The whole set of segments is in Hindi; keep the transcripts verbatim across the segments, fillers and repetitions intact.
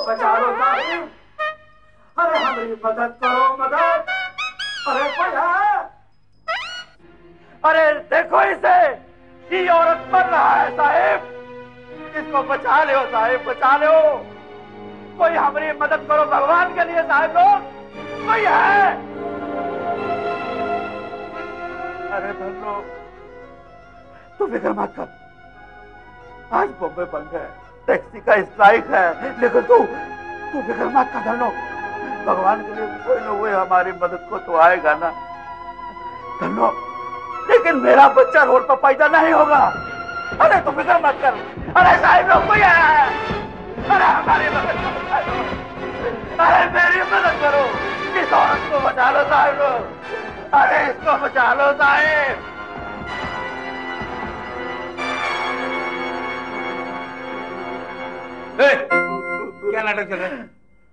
बचा लो साहिब। अरे हमारी मदद करो, मदद। अरे भैया, अरे देखो इसे, ये औरत मर रहा है साहिब, इसको बचा लो साहिब, बचा लो। कोई हमारी मदद करो भगवान के लिए साहिब लोग, कोई है? अरे धन्नो, तू फिक्र मत कर, आज बॉम्बे बंद है, टैक्सी का स्ट्राइक है, लेकिन तू तू फिक्र मत कर धन्नो, भगवान के लिए कोई ना कोई हमारी मदद को तो आएगा ना धन्नो। लेकिन मेरा बच्चा रोड पर पैदा नहीं होगा। अरे तू फिक्र मत कर। अरे साहिब लोग कोई है? अरे हमारी मदद करो, अरे मेरी मदद करो, इस औरत को बचा लो साहिब लोग, अरे इसको बचा लो साहिब। क्या नाटक चल रहा है?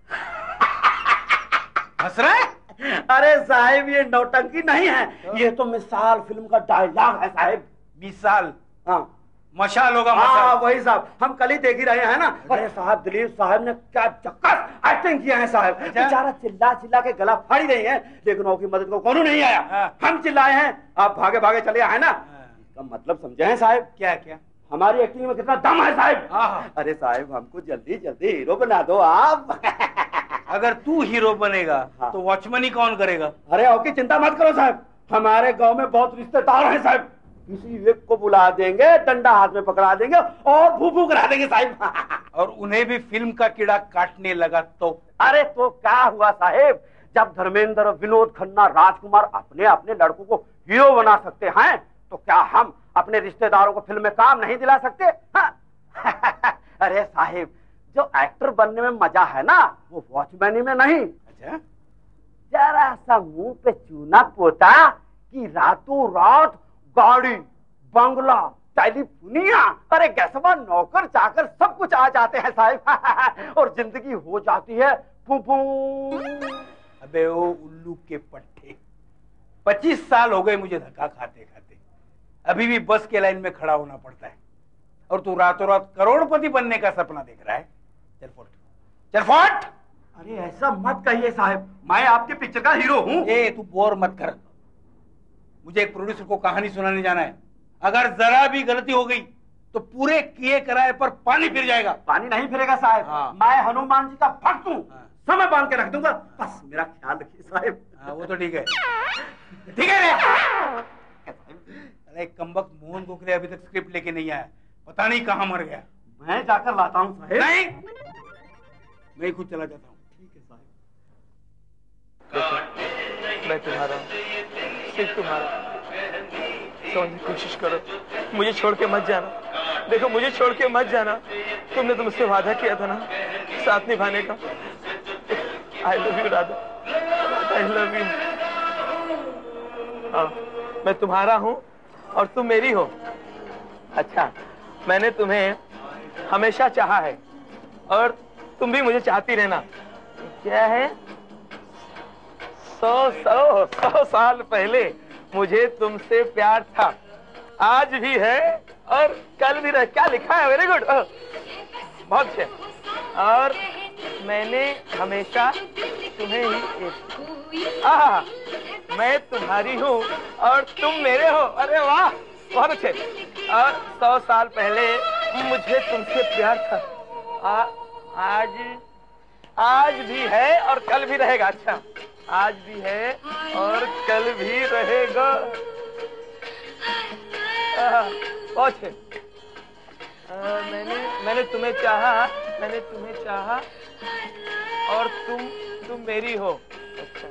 हंस रहा है? अरे साहिब ये नौटंकी नहीं है, ये तो मिसाल फिल्म का डायलॉग है साहिब। मिसाल? हाँ मशाल होगा। हाँ वही साहब, हम कल ही देख ही रहे हैं ना। अरे साहब दिलीप साहब ने क्या जक्कस एक्टिंग किया है साहब। बेचारा चिल्ला चिल्ला के गला फाड़ रही है, लेकिन उसकी मदद को कौन नहीं आया। हम चिल्लाए हैं, आप भागे भागे चले आए ना। इसका मतलब समझे हैं साहब? क्या क्या? हमारी एक्टिंग में कितना दम है साहब। अरे साहब हमको जल्दी जल्दी हीरो बना दो आप। अगर तू हीरो बनेगा हाँ। तो वॉचमैन ही कौन करेगा? अरे ओके चिंता मत करो साहब, हमारे गांव में बहुत रिश्तेदार हैं साहब, किसी एक को बुला देंगे, डंडा हाथ में पकड़ा देंगे और भू भू करा देंगे साहब। और उन्हें भी फिल्म का कीड़ा काटने लगा तो? अरे तो क्या हुआ साहब, जब धर्मेंद्र, विनोद खन्ना, राजकुमार अपने अपने लड़कों को हीरो बना सकते हैं, तो क्या हम अपने रिश्तेदारों को फिल्म में काम नहीं दिला सकते? हाँ? अरे साहिब जो एक्टर बनने में मजा है ना, वो वॉचमैनी में नहीं। अच्छा? जरा सा मुंह पे चूना पोता कि रातों रात गाड़ी, बंगला, टेलीफोनिया, अरे गैसवा, नौकर चाकर सब कुछ आ जाते हैं साहिब। और जिंदगी हो जाती है फू फू। अबे ओ उल्लू के पट्टे, पच्चीस साल हो गए मुझे धक्का खाते खाते, अभी भी बस के लाइन में खड़ा होना पड़ता है, और तू रातों रात करोड़पति बनने का सपना देख रहा है। चल फुट, चल फुट। अरे ऐसा मत कहिए साहब, मैं आपके पिक्चर का हीरो हूँ। ए तू बोर मत कर, मुझे एक प्रोड्यूसर को कहानी सुनाने जाना है, अगर जरा भी गलती हो गई तो पूरे किए कराए पर पानी फिर जाएगा। पानी नहीं फिरेगा साहब। हाँ। मैं हनुमान जी का भक्त हूँ। हाँ। समय बांध के रख दूंगा, बस मेरा ख्याल रखिए साहब। हाँ वो तो ठीक है, ठीक है। अरे कमबख्त मोहन गोखले अभी तक स्क्रिप्ट लेके नहीं आया, पता नहीं कहाँ मर गया। मैं जाकर लाता हूँ साहब। नहीं, मैं खुद चला जाता हूँ। ठीक है साहब। मैं तुम्हारा, सिर्फ तुम्हारा, समझने की कोशिश करो, मुझे छोड़ के मत जाना। देखो मुझे छोड़ के मत जाना, तुमने तो मुझसे वादा किया था ना साथ निभाने का। I love you Radha, I love you. हाँ मैं तुम्हारा हूँ और तुम मेरी हो। अच्छा मैंने तुम्हें हमेशा चाहा है और तुम भी मुझे चाहती रहना। क्या है, सौ सौ सौ साल पहले मुझे तुमसे प्यार था, आज भी है और कल भी रह। क्या लिखा है, वेरी गुड, बहुत अच्छे। और मैंने हमेशा तुम्हें ही, आहा, मैं तुम्हारी हूँ और तुम मेरे हो। अरे वाह बहुत अच्छे। और सौ साल पहले मुझे तुमसे प्यार था, आ, आज आज भी है और कल भी रहेगा। अच्छा आज भी है और कल भी रहेगा। बहुत अच्छे। मैंने मैंने तुम्हें चाहा, मैंने तुम्हें चाहा और तुम तुम मेरी हो। अच्छा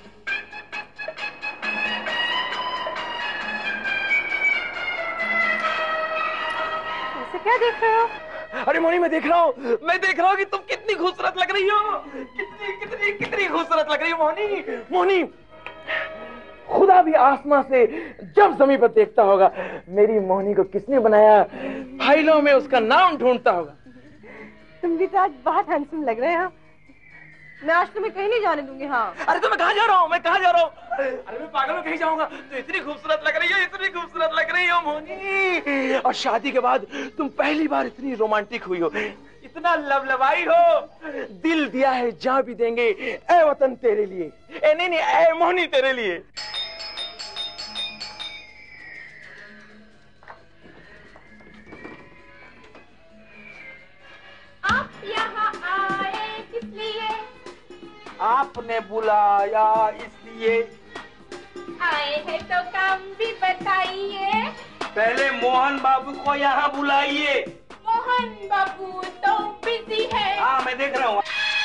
ऐसे क्या देख रहे हो? अरे मोनी मैं देख रहा हूँ, मैं देख रहा हूँ कि तुम कितनी खूबसूरत लग रही हो, कितनी कितनी कितनी खूबसूरत लग रही हो मोनी। मोनी खुदा भी आसमां से जब जमीन पर देखता होगा मेरी मोहनी को किसने बनाया, फाइलों में उसका नाम ढूंढता होगा। तुम भी तो आज बहुत हैंडसम लग रहे हो। मैं आज तुम्हें कहीं नहीं जाने दूंगी। हाँ अरे तो मैं कहाँ जा रहा हूँ, मैं कहाँ जा रहा हूँ? अरे मैं पागल में कहीं जाऊंगा। तो इतनी खूबसूरत लग रही हो, इतनी खूबसूरत लग रही हो मोनी। और शादी के बाद तुम पहली बार इतनी रोमांटिक हुई हो, कितना लवलवाई हो, दिल दिया है जान भी देंगे ए वतन तेरे लिए, ए नहीं नहीं ए मोहनी तेरे लिए। आप यहाँ आए किस लिए? आपने बुलाया इसलिए। आए हैं तो काम भी बताइए। पहले मोहन बाबू को यहाँ बुलाइए। मोहन बाबू तो बिजी है। हाँ मैं देख रहा हूँ।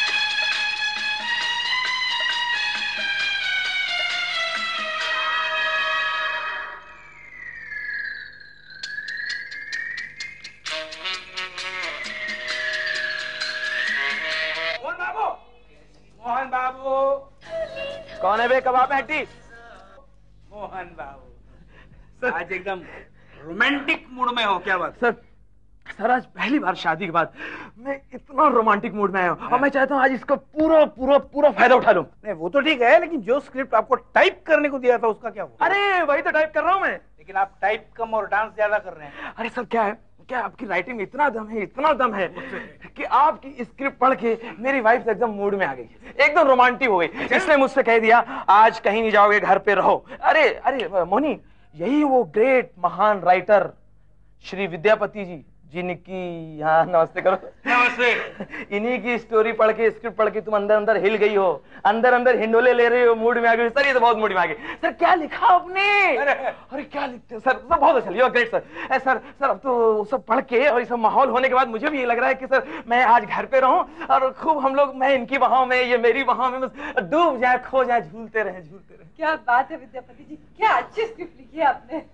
मोहन बाबू, मोहन बाबू। कौन है बे कबाब में हड्डी? मोहन बाबू, आज एकदम रोमांटिक मूड में हो, क्या बात? सर सर आज पहली बार शादी के बाद मैं इतना रोमांटिक मूड में आया हूँ और मैं चाहता हूँ आज इसका पूरा पूरा पूरा फायदा उठा लूं। नहीं वो तो ठीक है, लेकिन जो स्क्रिप्ट आपको टाइप करने को दिया था उसका क्या हुआ? अरे वही तो टाइप कर रहा हूँ मैं। लेकिन आप टाइप कम और डांस ज्यादा कर रहे हैं। अरे सर क्या है, क्या आपकी राइटिंग में इतना दम है, इतना दम है कि आपकी स्क्रिप्ट पढ़ के मेरी वाइफ एकदम मूड में आ गई, एकदम रोमांटिक हो गई। इसने मुझसे कह दिया आज कहीं नहीं जाओगे, घर पे रहो। अरे अरे मोनी, यही वो ग्रेट महान राइटर श्री विद्यापति जी जिनकी यहाँ नमस्ते करो। नमस्ते। इन्हीं की स्टोरी पढ़ के, स्क्रिप्ट पढ़ के तुम अंदर अंदर हिल गई हो, अंदर अंदर हिंडोले ले रही हो, मूड में आ गई। सर ये तो बहुत मूड में आ गई। सर क्या लिखा आपने? अरे अरे क्या लिखते सर, सब बहुत अच्छा लिखा, ग्रेट सर। ए, सर सर अब तो सब पढ़ के और ये सब माहौल होने के बाद मुझे भी ये लग रहा है कि सर मैं आज घर पे रहूं और खूब हम लोग, मैं इनकी बहाव में, ये मेरी बहाव में बस डूब जाए, खो जाए, झूलते रहे झूलते रहे। क्या बात है विद्यापति जी, क्या अच्छी स्क्रिप्ट लिखी है आपने।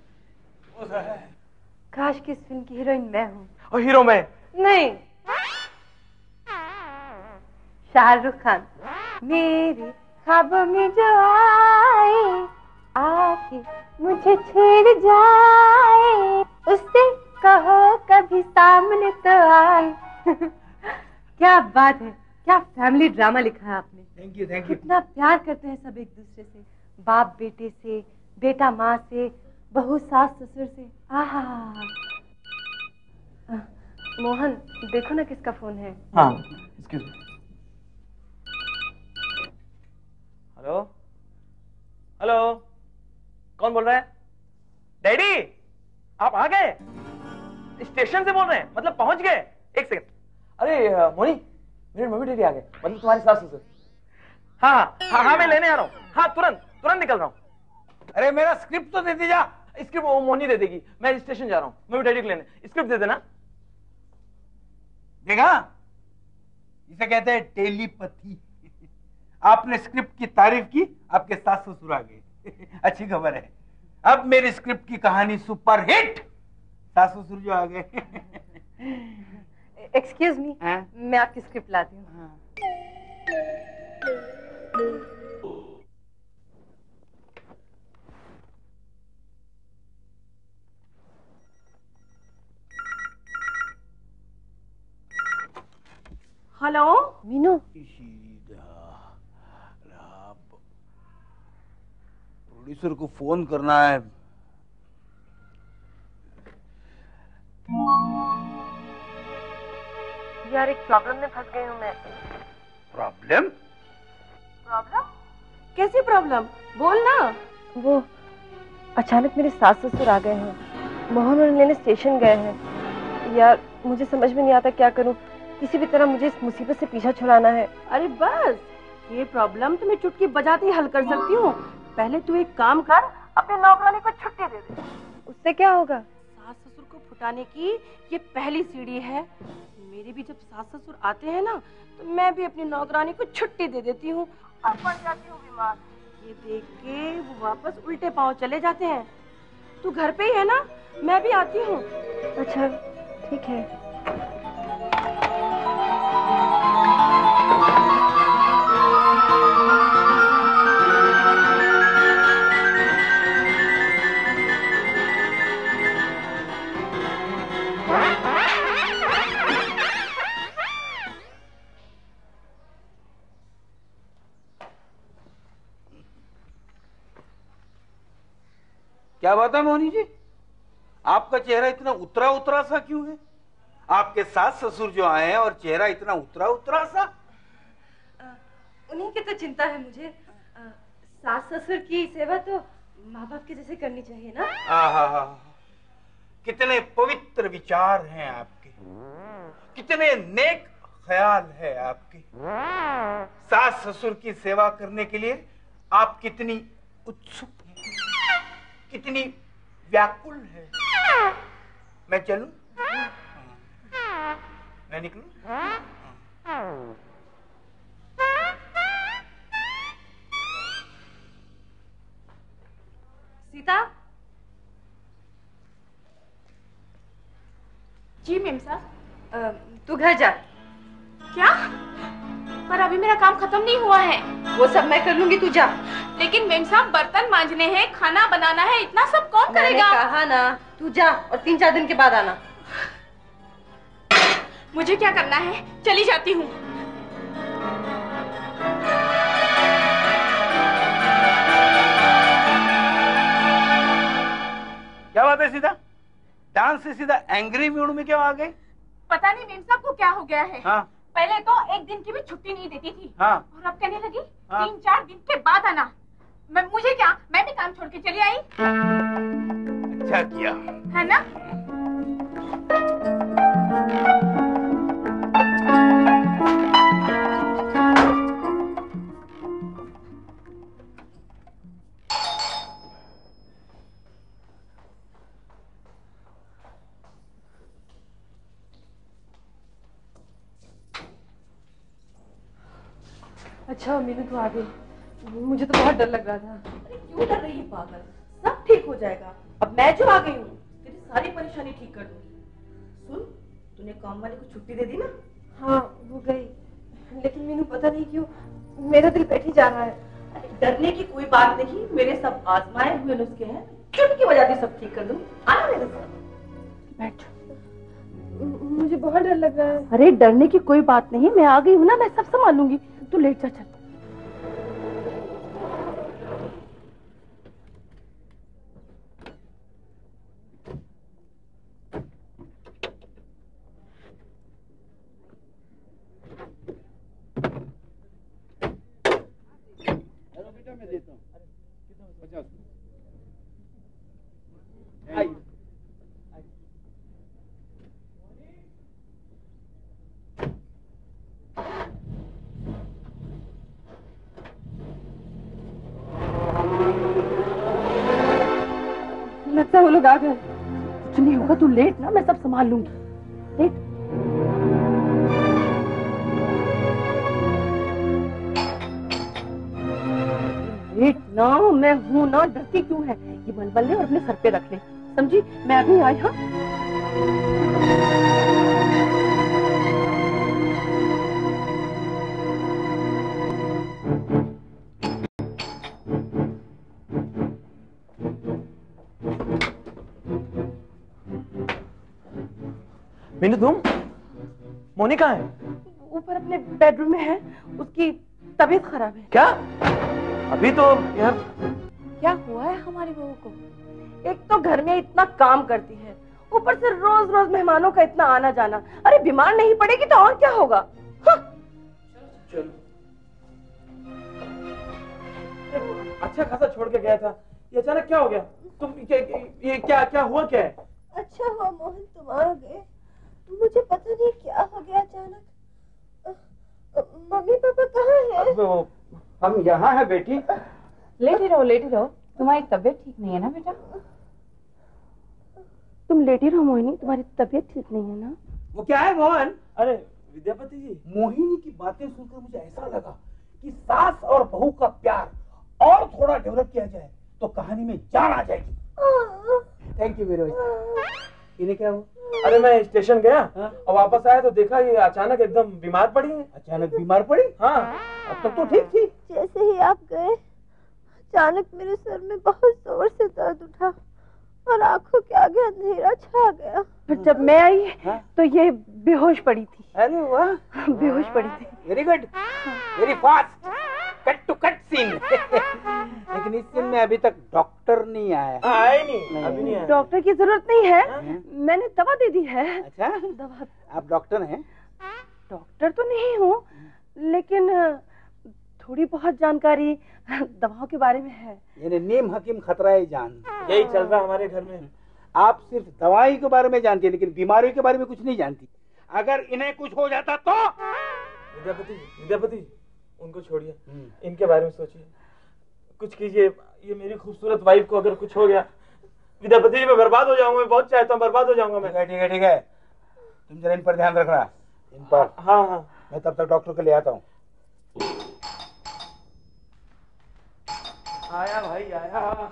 काश कि इस फिल्म की हीरोइन मैं हूँ। और हीरो मैं? नहीं, शाहरुख खान। मेरे ख्वाबों में जो आए आके मुझे छेड़ जाए, उससे कहो कभी सामने तो आए। क्या बात है, क्या फैमिली ड्रामा लिखा है आपने। Thank you thank you. कितना प्यार करते हैं सब एक दूसरे से, बाप बेटे से, बेटा माँ से, बहू सास ससुर से। आहा। मोहन देखो ना किसका फोन है। हाँ एक्सक्यूज मी। हेलो हेलो, कौन बोल रहा है? डैडी आप आ गए? स्टेशन से बोल रहे हैं, मतलब पहुंच गए? एक सेकंड। अरे मोनी, मेरे मम्मी डैडी आ गए, मतलब तुम्हारी सास ससुर। हाँ हाँ हाँ मैं लेने आ रहा हूँ। हाँ तुरंत तुरंत निकल रहा हूँ। अरे मेरा स्क्रिप्ट तो दे दीजा। स्क्रिप्ट वो मोनी दे देगी, मैं स्टेशन जा रहा हूँ मम्मी डैडी को लेने। स्क्रिप्ट दे देना। देखा, इसे कहते हैं टेलीपैथी। आपने स्क्रिप्ट की तारीफ की, आपके सास ससुर आ गए। अच्छी खबर है, अब मेरी स्क्रिप्ट की कहानी सुपर हिट। सास ससुर जो आ गए। एक्सक्यूज मी, मैं आपकी स्क्रिप्ट लाती हूँ। हेलो मीनू। प्रोड्यूसर को फोन करना है। यार एक प्रॉब्लम में फंस गई हूँ मैं। प्रॉब्लम? प्रॉब्लम? कैसी प्रॉब्लम? बोल ना। वो अचानक मेरे सास ससुर आ गए हैं, मोहन उन्हें लेने स्टेशन गए हैं। यार मुझे समझ में नहीं आता क्या करूँ, किसी भी तरह मुझे इस मुसीबत से पीछा छुड़ाना है। अरे बस, ये प्रॉब्लम तो मैं चुटकी बजाते ही हल कर सकती हूँ। पहले तू एक काम कर, अपने नौकरानी को छुट्टी दे दे। उससे क्या होगा? सास ससुर को फुटाने की ये पहली सीढ़ी है। मेरे भी जब सास ससुर आते हैं ना, तो मैं भी अपनी नौकरानी को छुट्टी दे देती हूँ और पड़ जाती हूँ बीमार। ये देख के वो वापस उल्टे पांव चले जाते हैं। तू घर पे ही है ना? मैं भी आती हूँ। अच्छा ठीक है। क्या बात है मोहनी जी, आपका चेहरा इतना उतरा उतरा सा क्यों है? आपके सास ससुर जो आए हैं और चेहरा इतना उतरा उतरा सा। उन्हीं की तो चिंता है मुझे। आ, सास ससुर की सेवा तो माँ बाप के जैसे करनी चाहिए ना। आहा, कितने पवित्र विचार हैं आपके, कितने नेक ख्याल है आपके। सास ससुर की सेवा करने के लिए आप कितनी उत्सुक हैं, कितनी व्याकुल है। मैं चलूं? मैं निकलूं? सीता। जी मेम साहब। तू घर जा। क्या? पर अभी मेरा काम खत्म नहीं हुआ है। वो सब मैं कर लूंगी, तू जा। लेकिन मेम साहब बर्तन मांजने हैं, खाना बनाना है, इतना सब कौन करेगा? मैंने कहा ना, तू जा और तीन चार दिन के बाद आना। मुझे क्या करना है, चली जाती हूँ। क्या बात है सीधा? डांस से सीधा एंग्री मूड में क्यों आ गई? पता नहीं मेम साहब को क्या हो गया है। हाँ। पहले तो एक दिन की भी छुट्टी नहीं देती थी। हाँ। और अब कहने लगी हाँ। तीन चार दिन के बाद आना। मैं मुझे क्या, मैं भी काम छोड़ के चली आई। अच्छा किया है ना? अच्छा मीनू तू आ गई। मुझे तो बहुत डर लग रहा था। अरे क्यों डर रही है पागल, सब ठीक हो जाएगा। अब मैं जो आ गई हूँ तेरी सारी परेशानी ठीक कर दूंगी। सुन, तूने काम वाले को छुट्टी दे दी ना? हाँ वो गई, लेकिन मीनू पता नहीं क्यों मेरा दिल बैठ ही जा रहा है। अरे डरने की कोई बात नहीं, मेरे सब आजमाए हुए नुस्खे हैं, चुटकी बजाती सब ठीक कर दूँ। आना मेरे साथ, बैठ। मुझे बहुत डर लग रहा है। अरे डरने की कोई बात नहीं, मैं आ गई हूँ ना, मैं सब संभालूंगी। तू लेट जा, चल। बेटा मैं देता हूँ पचास। लगता है वो लोग आ गए। कुछ नहीं होगा, तू लेट ना, मैं सब संभाल लूंगी। लेट। लेट ना, मैं हूं ना, डरती क्यों है? ये मलमल ले और अपने सर पे रख ले, समझी? मैं अभी आई। हाँ मीनू तुम? मोनी कहाँ है? ऊपर अपने बेडरूम में है, उसकी तबीयत खराब है। क्या? अभी तो यार। क्या हुआ है हमारी बहू को? एक तो घर में इतना काम करती है, ऊपर से रोज रोज मेहमानों का इतना आना जाना। अरे बीमार नहीं पड़ेगी तो और क्या होगा? हाँ। चलो। अच्छा खासा छोड़ के गया था, ये अचानक क्या हो गया? तुम ये, ये क्या क्या हुआ क्या है? अच्छा हुआ मोहन तुम आ गए, मुझे पता नहीं क्या हो गया अचानक। मम्मी पापा कहाँ हैं? अब वो हम यहाँ है बेटी। लेटी रहो लेटी रहो, तुम्हारी तबीयत ठीक नहीं है ना बेटा? तुम लेटी रहो मोहिनी, तुम्हारी तबीयत ठीक नहीं है ना? वो क्या है मोहन? अरे विद्यापति जी, मोहिनी की बातें सुनकर मुझे ऐसा लगा कि सास और बहू का प्यार और थोड़ा डेवलप किया जाए तो कहानी में जान आ जाएगी। Thank you very much. इन्हें क्या हुआ? अरे मैं स्टेशन गया हाँ? और वापस आया तो देखा ये अचानक एकदम बीमार पड़ी है। अचानक बीमार पड़ी? हाँ। अब तक तो ठीक थी। जैसे ही आप गए अचानक मेरे सर में बहुत जोर से दर्द उठा और आंखों के आगे अंधेरा छा गया। और जब मैं आई हाँ? तो ये बेहोश पड़ी थी। अरे वाह, बेहोश पड़ी थी। Very good, very fast, cut to cut scene. लेकिन टेक्नीशियन में अभी तक डॉक्टर नहीं आया। आए नहीं, नहीं अभी नहीं आया। डॉक्टर की जरूरत नहीं है, मैंने दवा दे दी है। अच्छा, दवा। आप डॉक्टर हैं? डॉक्टर तो नहीं हूँ, लेकिन थोड़ी बहुत जानकारी दवाओं के बारे में है। यानी नीम हकीम खतरा जान, यही चल रहा है हमारे घर में। आप सिर्फ दवाई के बारे में जानती है, लेकिन बीमारियों के बारे में कुछ नहीं जानती। अगर इन्हें कुछ हो जाता तो? विद्यापति जी, विद्यापति जी, उनको छोड़िए, इनके बारे में सोचिए, कुछ कीजिए। ये मेरी खूबसूरत वाइफ को अगर कुछ हो गया, विद्यापति जी मैं बर्बाद हो जाऊंगा। मैं बहुत चाहता हूँ, बर्बाद हो जाऊंगा मैं। ठीक है ठीक है, तुम जरा इन पर ध्यान रखना, इन पर। हाँ हाँ, मैं तब तक डॉक्टर को ले आता हूँ। आया भाई आया।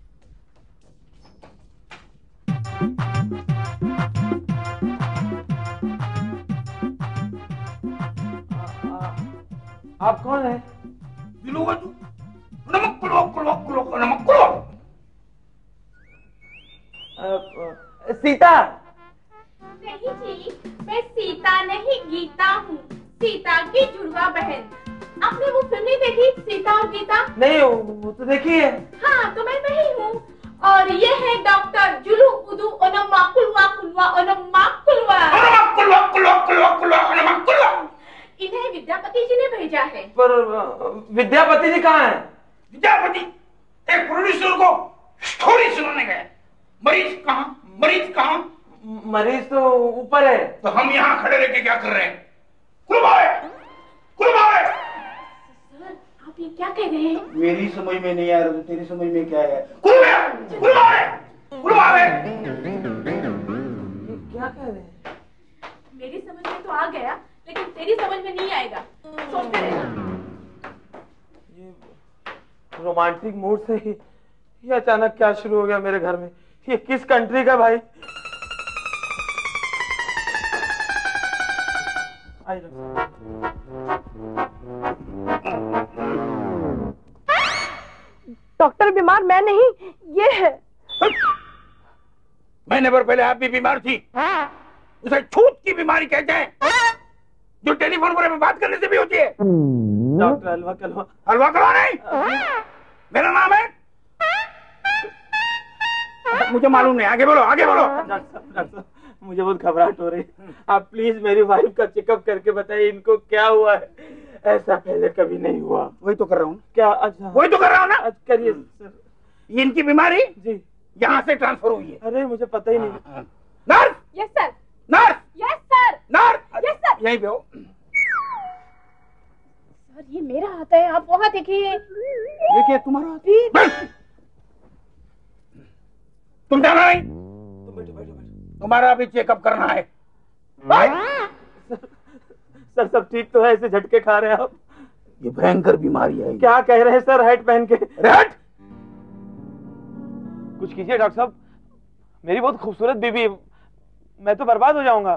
आप कौन है? सीता? नहीं जी, मैं सीता नहीं गीता हूँ, सीता की जुड़वा बहन। आपने वो फिल्म नहीं देखी सीता और गीता? नहीं, वो तो देखी है। हाँ, तो मैं वही हूँ। और ये है डॉक्टर जुलू उदू ओनमाकुलवा कुलवा ओनमाकुलवा ओनमाकुलवा कुलवा कुलवा कुलवा ओनमाकुलवा। इन्हें विद्यापति जी ने भेजा है। पर विद्यापति जी कहाँ हैं? विद्यापति एक प्रोड्यूसर को स्टोरी सुनाने गए। मरीज कहाँ? मरीज कहाँ? मरीज तो ऊपर है। तो हम यहाँ खड़े रह के क्या कर रहे हैं? कुलवाए, कुलवाए। सर, आप ये क्या कह रहे हैं? मेरी समझ में नहीं आ रहा, तो तेरी समझ में क्या है? कुलवाए, कुलवाए, कुलवाए। क्या कह रहे हैं? मेरी समझ में तो आ गया, लेकिन तेरी समझ में नहीं आएगा, सोचते रहना। ये रोमांटिक मूड से ही ये अचानक क्या शुरू हो गया मेरे घर में? ये किस कंट्री का भाई? डॉक्टर बीमार मैं नहीं, ये है। महीने भर पहले आप भी बीमार थी। उसे छूत की बीमारी कहते हैं, जो टेलीफोन पर बात करने से भी होती है। डॉक्टर हलवा कलवा। हलवा कलवा नहीं, मेरा नाम है। मुझे मालूम नहीं, आगे बोलो, आगे बोलो। डॉक्टर साहब, डॉक्टर साहब, मुझे बहुत घबराहट हो रही है। आप प्लीज मेरी वाइफ का चेकअप करके बताइए इनको क्या हुआ है। ऐसा पहले कभी नहीं हुआ। वही तो कर रहा हूँ। क्या? अच्छा, वही तो कर रहा हूँ ना। अच्छा करिए सर। ये इनकी बीमारी जी यहाँ से ट्रांसफर हुई है। अरे मुझे पता ही नहीं। Nurse, yes sir. Nurse, yes sir. Nurse, yes sir. यहीं पे हो। सर, ये मेरा हाथ है, आप वहाँ देखिए। ये क्या तुम्हारा हाथ? तुम जाना नहीं, तुम बैठो बैठो बैठो। तुम्हारा भी चेकअप करना है। सर सब ठीक तो है? ऐसे झटके खा रहे हैं आप? ये भयंकर बीमारी है। क्या कह रहे हैं सर? हैट पहन के? हैट? कुछ कीजिए डॉक्टर साहब, मेरी बहुत खूबसूरत बीबी, मैं तो बर्बाद हो जाऊंगा।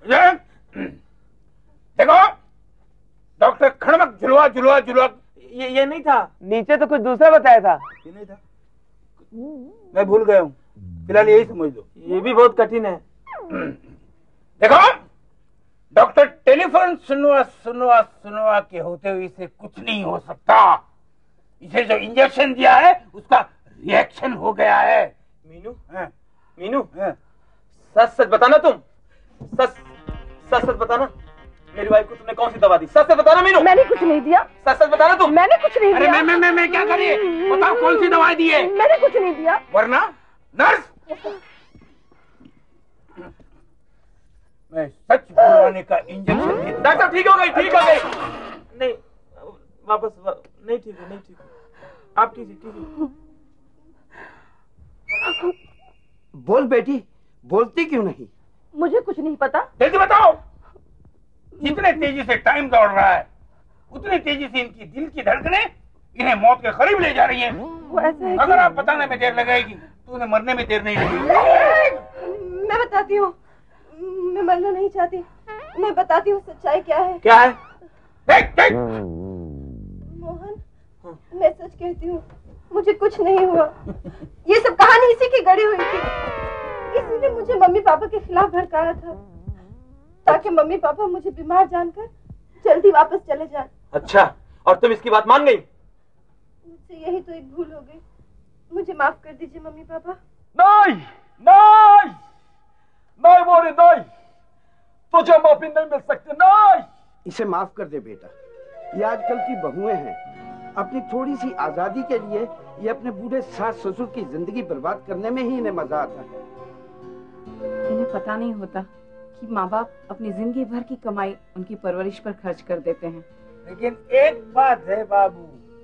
देखो डॉक्टर खड़मक झुलवा झुलवा झुलवा, ये ये नहीं था, नीचे तो कुछ दूसरा बताया था। ये नहीं था, मैं भूल गया हूँ, फिलहाल यही समझ लो। ये भी बहुत कठिन है। देखो डॉक्टर टेलीफोन सुनवा सुनवा सुनवा के होते हुए इसे कुछ नहीं हो सकता। इसे जो इंजेक्शन दिया है उसका रिएक्शन हो गया है। मीनू है? मीनू है? सच सच बताना, तुम सच सच सच बताना, मेरी वाइफ को तुमने कौन सी दवा दी? सच सच बताना मीनू। मैंने कुछ नहीं दिया। सच सच बताना तुम। मैंने कुछ नहीं अरे दिया। मैं मैं मैं मैं क्या करिए? बताओ कौन सी दवाई दी है? मैंने कुछ नहीं दिया। वरना नर्स, मैं सच बोलवाने का इंजेक्शन दे। डॉक्टर ठीक हो गई, ठीक हो गई। नहीं वापस वा... नहीं ठीक है, नहीं ठीक है, आप ठीक है, ठीक है। बोल बेटी, बोलती क्यों नहीं? मुझे कुछ नहीं पता। जल्दी बताओ। जितने तेजी से टाइम दौड़ रहा है, उतनी तेजी से इनकी दिल की धड़कनें इन्हें मौत के करीब ले जा रही हैं। वो ऐसा है अगर आप बताने में देर लगाएगी तो उन्हें मरने में देर नहीं लगेगी। मैं बताती हूँ, मैं मरना नहीं चाहती। मैं बताती हूँ सच्चाई क्या है। क्या है? देख देख। मोहन, मैं सच कहती हूँ, मुझे कुछ नहीं हुआ। ये सब कहानी इसी की गढ़ी हुई थी, इसीलिए मुझे मम्मी पापा के खिलाफ भड़काया था, ताकि मम्मी पापा मुझे बीमार जानकर जल्दी वापस चले जाएं। अच्छा, और तुम इसकी बात मान गई? मुझसे यही तो एक भूल हो गई। मुझे माफ कर दीजिए मम्मी पापा। नहीं नहीं नहीं मोरी नहीं, तुझे माफी नहीं मिल सकती। नहीं, इसे माफ कर दे बेटा, ये आजकल की बहुएं हैं, अपनी थोड़ी सी आजादी के लिए ये अपने बूढ़े सास ससुर की जिंदगी बर्बाद करने में ही इन्हें मजा आता है। इन्हें पता नहीं होता कि माँ बाप अपनी जिंदगी भर की कमाई उनकी परवरिश पर खर्च कर देते हैं। लेकिन एक बात है बाबू,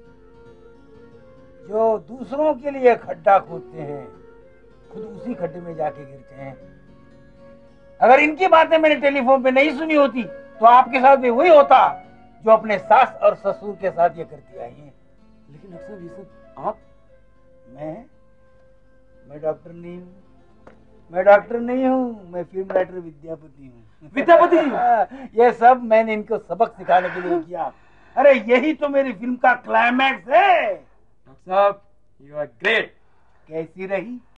जो दूसरों के लिए खड्डा खोदते हैं खुद उसी खड्डे में जाके गिरते हैं। अगर इनकी बातें मैंने टेलीफोन पे नहीं सुनी होती तो आपके साथ भी वही होता जो अपने सास और ससुर के साथ ये करती आई है। लेकिन अक्सर ये सब आप मैं मैं डॉक्टर नहीं हूँ, मैं डॉक्टर नहीं हूँ, मैं फिल्म राइटर विद्यापति हूँ। विद्यापति ये सब मैंने इनको सबक सिखाने के लिए किया। अरे यही तो मेरी फिल्म का क्लाइमैक्स है। डॉक्टर साहब, यू आर ग्रेट। कैसी रही?